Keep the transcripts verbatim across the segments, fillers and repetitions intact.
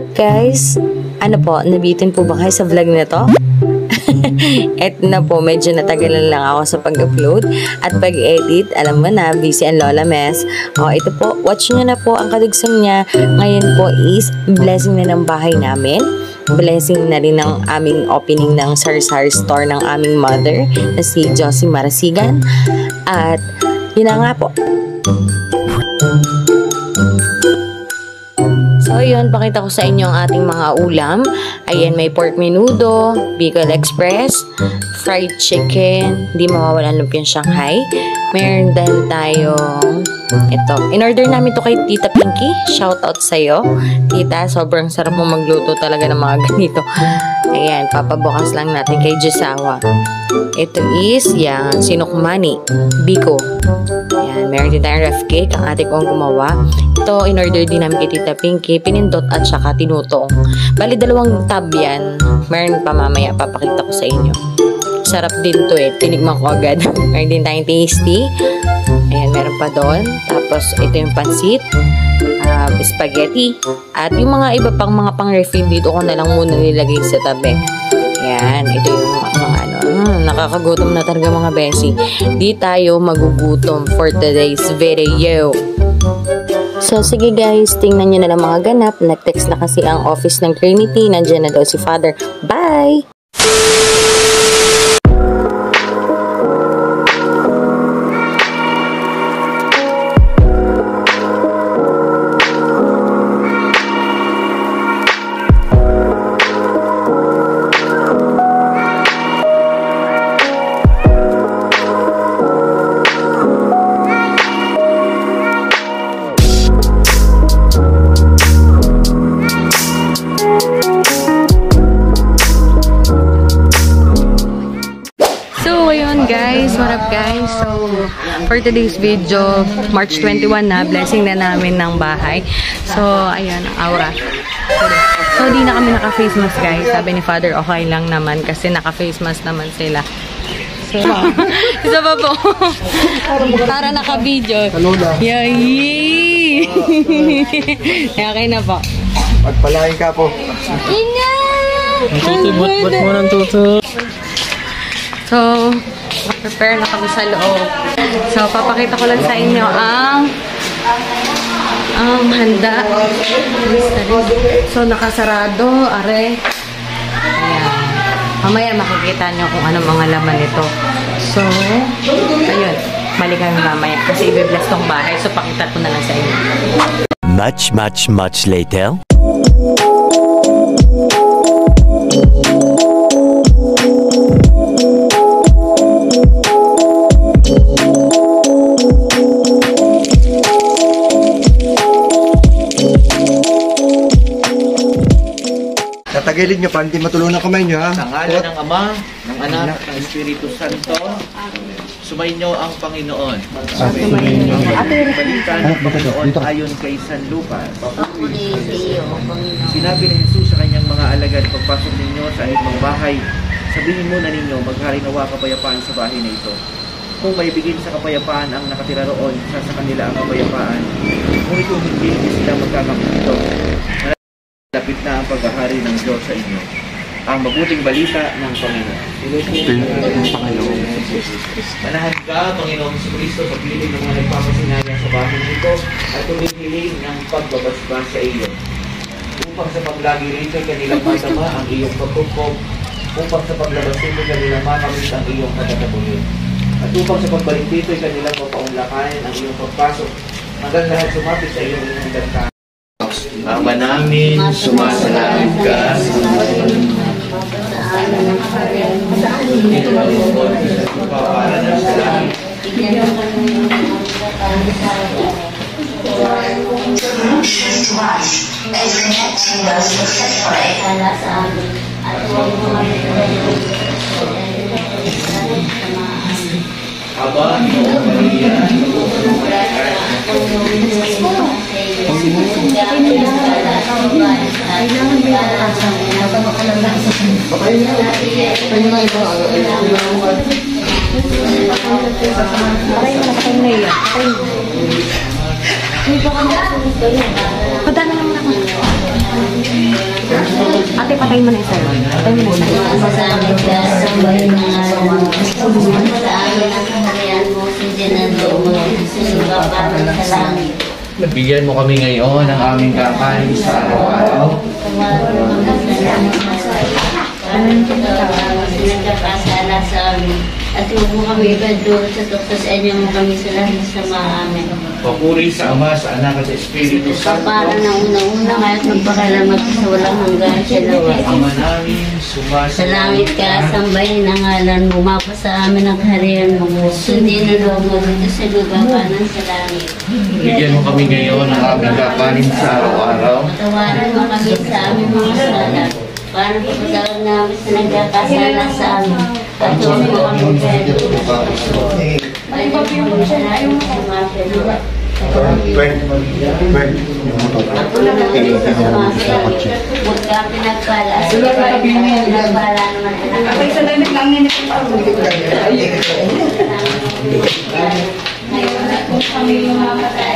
up guys? Ano po, nabitin po ba kayo sa vlog na to? Eto na po, medyo natagalan lang ako sa pag-upload at pag-edit. Alam mo na, busy ang Lola Mess. O, ito po, watch nyo na po ang kadugsong niya. Ngayon po is blessing na ng bahay namin. Blessing na rin ng aming opening ng Sari-Sari store ng aming mother na si Josie Marasigan. At yun na nga po. So, yun, pakita ko sa inyo ang ating mga ulam. Ayan, may pork menudo, Bicol Express, fried chicken, di mawawalan lumpiang Shanghai. Meron din tayong ito. In-order namin to kay Tita Pinky. Shout out sa'yo. Tita, sobrang sarap mo magluto talaga ng mga ganito. Ayan, papabukas lang natin kay Jisawa. Ito is, yan, sinukmani, Biko. Ayan, meron din tayong ref cake, ang ate ko ang gumawa. Ito, in-order din namin kay Tita Pinky, pinindot at saka tinutong. Bali, dalawang tab yan. Meron pa mamaya, papakita ko sa inyo. Sarap din to eh, tinigman ko agad. Meron din tayong tasty. Ayan, meron pa doon. Tapos, ito yung pansit, um, spaghetti, at yung mga iba pang mga pang-refill dito ko na lang muna nilagay sa tabi. Ayan, ito yung mga ano, hmm, nakakagutom na talaga mga besi. Di tayo magugutom for today's video. So, sige guys, tingnan nyo na lang mga ganap. Nag-text na kasi ang office ng Trinity. Nandiyan na daw si Father. Bye! Guys, what up guys? So, for today's video, March twenty-one na, blessing na namin ng bahay. So, ayan, aura. So, di na kami naka-face mask guys. Sabi ni Father, okay lang naman kasi naka-face mask naman sila. So, isa pa po. Para naka-video. Yay! Okay na po. Pagpalain ka po. Ina! Tutubot-bot mo ng tuto. So, prepare na kami sa loob. So, papakita ko lang sa inyo ang ang handa. So, nakasarado. Are. Ayan. Mamaya makikita nyo kung anong mga laman nito. So, ayun. Balikan mamaya. Kasi i-bless tong bahay. So, pakita ko na lang sa inyo. Much, much, much later. Tatagilid nyo pa, hindi matulungan ang kamay nyo ha. Sa ngalan ng Ama, ng Anak, ng Espiritu Santo, sumainyo ang Panginoon. Sumainyo ang balita ng Panginoon ayon kay San Lucas. Sinabi ni Jesus sa kanyang mga alagad, pagpasok ninyo sa inyong bahay, sabihin muna ninyo, maghari nawa kapayapaan sa bahay na ito. Kung maibigin sa kapayapaan ang nakatira roon, sa sa kanila ang kapayapaan. Ngunit kung hindi, hindi sila magkamakito. Lapit na ang paghahari ng Diyos sa inyo. Ang mabuting balita ng Panginoon. Manahan ka, Panginoong Kristo, sa piling ng mga nagpapasinaya sa bahay nito at tumihiling ng pagbabasbas sa iyo. Upang sa paglagi rito ay kanilang matama ang iyong pagkukup, upang sa paglabas nito kanilang makamit ang iyong pagkatabuhin. At upang sa pagbalik dito ay kanilang mapaunlakan ang iyong pagpasok hanggang lahat sumapit sa iyong inyong danta. Ama namin, sumasalang ka sa ito ang bukod para na sa langit. Aba, Noong Maria, Padala naman ako. Ate, patay mo na isa. Patay mo na isa. Masasalit ka sa bahay ng araw mo. Sa amin ang kaharian mo, sindihan ng loob mo, susuga para sa langit. Nabigyan mo kami ngayon ng aming kakain sa araw-araw. Tawaran mo kami sa langit na sa parang tawaran mo sinagkakasala sa amin. At huwag mo kami ikaduro sa tuktos sa inyo mo kami sa lahat sa mga amin. Papuri sa Ama, sa Anak at sa Espiritu Santo. Para ng unang-una ngayon magpakalamat sa walang hanggan sa lawa. Ama namin, sumasa. Sa langit ka, sambahin ang ngalan mo, mapa sa amin ang kaharian mo. Sundin ang loob mo dito sa lugar kanan sa langit. Bigyan mo kami ngayon ng aming kakanin sa araw-araw. Patawaran mo kami sa aming mga sala. Para pagkatawag namin sa nagkakasala sa amin. At huwag mo kami pwede. Ay, papiyo mo siya na yung mga pwede. Ako na lang din sa sumasabi. Huwag ka pinagpala. Sige, pinagpala naman. Ako isa lang lang nila ngayon na kung kami mamamatay.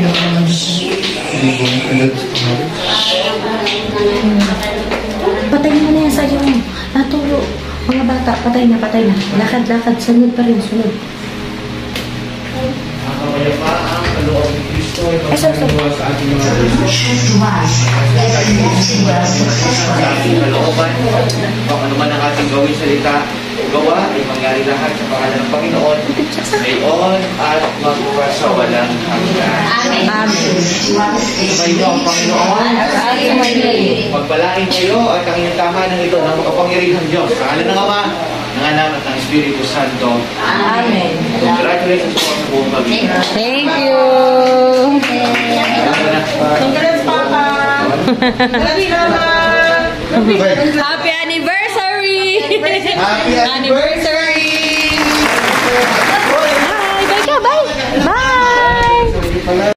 Patay mo na yan sa iyo. Naturo. Mga bata, patay na, patay na. Lakad-lakad, sunod pa rin, sunod. Ang kapayapaan, kaloob ni Kristo, ay magpapagawa sa ating mga sa ating kalooban. Kung ano man ang ating gawin salita, gawa ay mangyari lahat sa pangalan ng Panginoon ngayon at magpasawalang hanggan. Amen. Kayo ang Panginoon. Pagpalain kayo at ang inyong tahanan ito ng makapangyarihang Diyos. Sa ngalan ng Ama, ng Anak at ng Espiritu Santo. Amen. Congratulations po sa buong pag-ibig. Thank you. Congrats, Papa! Happy anniversary! Happy Anniversary! Bye! Bye ka! Bye! Bye!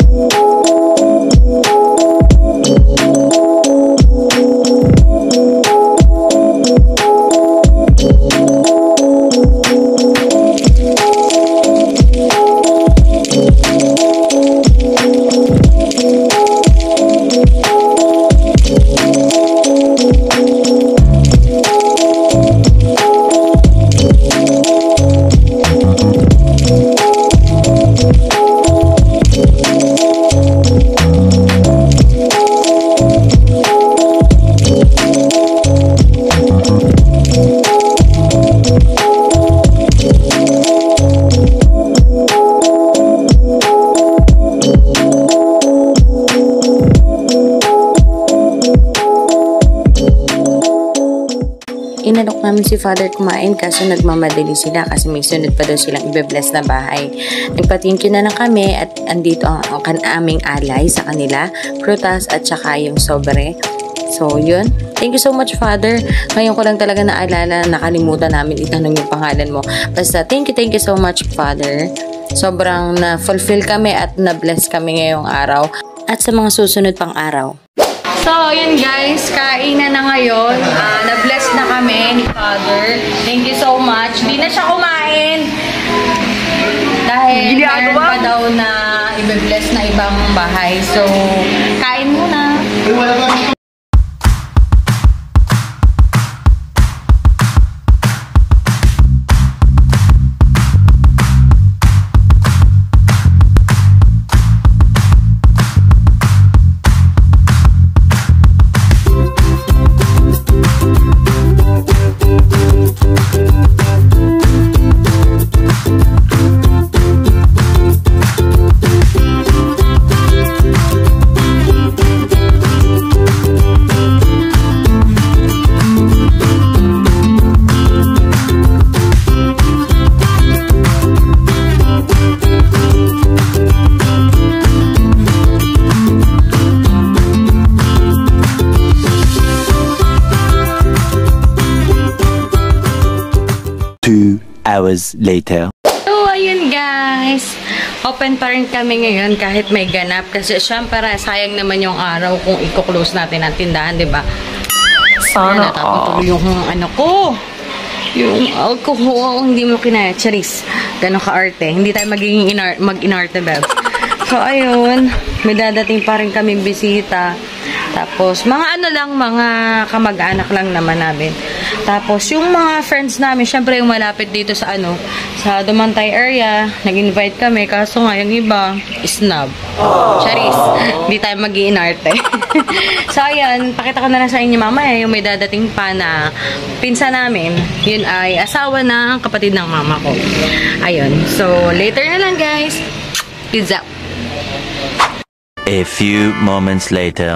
Inalok namin si Father kumain kaso nagmamadali sila kasi may sunod pa daw silang ibe-bless na bahay. Nagpa-thank you na lang kami at andito ang, ang aming alay sa kanila, prutas at saka yung sobre. So, yun. Thank you so much, Father. Ngayon ko lang talaga naalala, nakalimutan namin itanong yung pangalan mo. Basta, thank you, thank you so much, Father. Sobrang na-fulfill kami at na-bless kami ngayong araw at sa mga susunod pang araw. So, yun guys, kainan na ngayon. Uh, na-bless na kami ni Father. Thank you so much. Hindi na siya kumain. Dahil meron pa daw na i-bless na ibang bahay. So, kain muna. Two hours later. So, ayun guys. Open pa rin kami ngayon kahit may ganap. Kasi syempre, sayang naman yung araw kung i-close natin ang tindahan, di ba? Sana. Natapos tuloy yung ano ko. Yung alcohol, hindi mo kinaya. Charis. Ganon ka-arte. Hindi tayo magiging inar mag-inarte, beb. So, ayun. May dadating pa rin kaming bisita. Tapos, mga ano lang, mga kamag-anak lang naman namin. Tapos, yung mga friends namin, syempre yung malapit dito sa ano, sa Dumantay area, nag-invite kami. Kaso nga, yung iba, snob. Charis, hindi tayo mag-iinarte. So, ayan, pakita ko na lang sa inyo mamaya yung may dadating pa na pinsa namin. Yun ay asawa ng kapatid ng mama ko. Ayun. So, later na lang, guys. Pizza. A few moments later.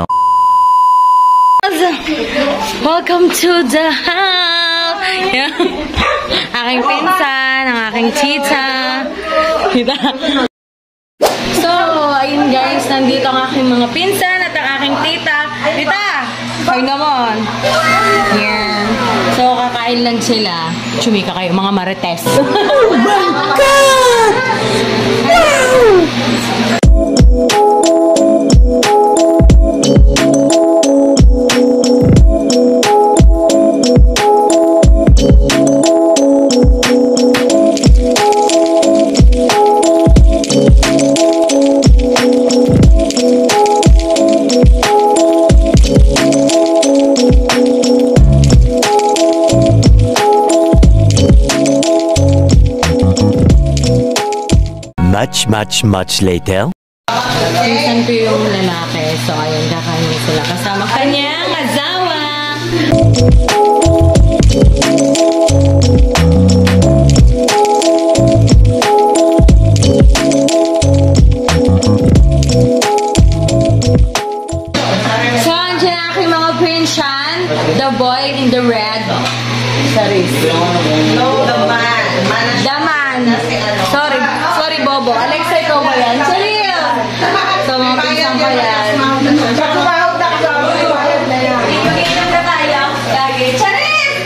Welcome to the house! Yeah. Aking pinsan, ang aking tita. Kita. So, ayun guys, nandito ang aking mga pinsan at ang aking tita. Tita! Ay naman. Yan. So, kakain lang sila. Chumika kayo, mga marites. Oh my God! Wow! Much, much, much later. Pinsan ko yung lalaki. So, ayun, kakain sila kasama kanyang asawa. So, andyan ang aking mga pinsan. The boy in the red. Sorry. No, the man. Daman. Sorry. Sorry, Bobo. Alexa, ikaw ba yan? Sorry. So, mga pinsan ko yan. Kakabahog na kakabahog na yan. Mag-inom na tayo. Lagi. Charis!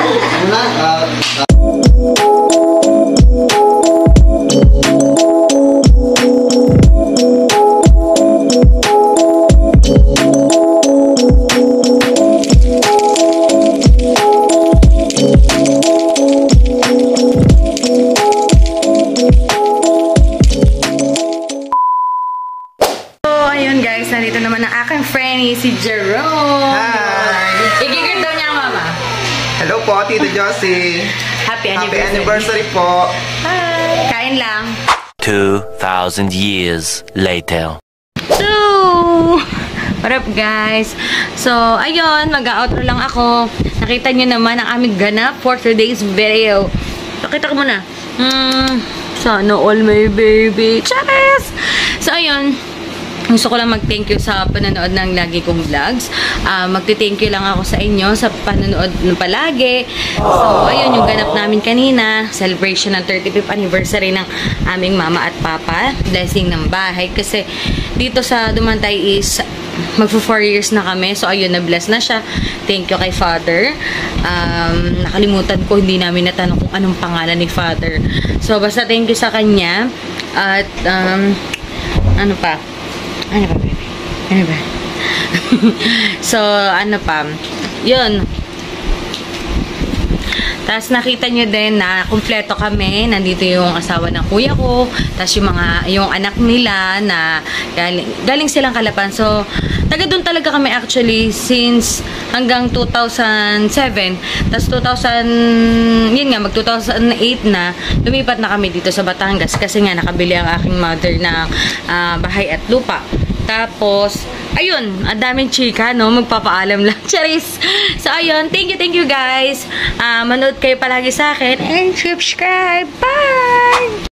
Nandito naman ang aking friend, si Jerome. Hi! Igigit daw niya ang mama. Hello po, Tito Josie. Happy Happy anniversary. anniversary po. Hi! Kain lang. Two thousand years later. So, what up guys? So, ayun, mag-outro lang ako. Nakita nyo naman ang aming ganap for today's video. Pakita ko muna. Hmm, sana all my baby. Charis! So, ayun. Gusto ko lang mag-thank you sa panonood ng lagi kong vlogs. Uh, Magti-thank you lang ako sa inyo sa panonood ng palagi. So, ayun, yung ganap namin kanina. Celebration ng thirty-fifth anniversary ng aming mama at papa. Blessing ng bahay. Kasi dito sa Dumantay is magpo four years na kami. So, ayun, na-bless na siya. Thank you kay Father. Um, nakalimutan ko, hindi namin natanong kung anong pangalan ni Father. So, basta thank you sa kanya. At, um, ano pa? Ano ba, baby? Ano ba? So, ano pa? Yun. Tapos, nakita nyo din na kumpleto kami. Nandito yung asawa ng kuya ko. Tapos, yung mga, yung anak nila na galing, galing silang Kalapan. So, taga doon talaga kami actually since hanggang two thousand seven. Tapos, two thousand, yun nga, mag two thousand eight na, lumipat na kami dito sa Batangas kasi nga nakabili ang aking mother ng uh, bahay at lupa. Tapos, ayun, ang daming chika, no? Magpapaalam lang. Charis! So, ayun, thank you, thank you guys. Uh, manood kayo palagi sa akin and subscribe. Bye!